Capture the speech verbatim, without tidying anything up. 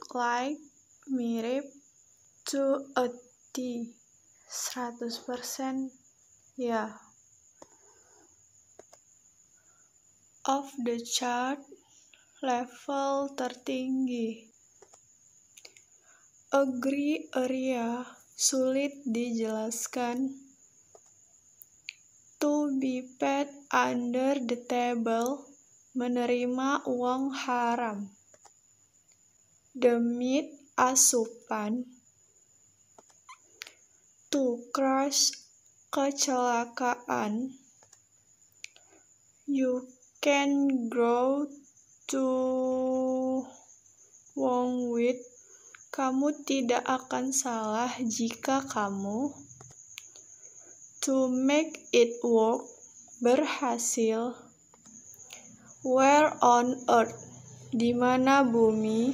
look like, mirip, to a T, seratus persen ya. Off the chart, level tertinggi. A gray area, sulit dijelaskan. To be paid under the table, menerima uang haram. The meat, asupan. To crash, kecelakaan. You can grow to wrong with, kamu tidak akan salah jika kamu. To make it work, berhasil. Where on earth, di mana bumi.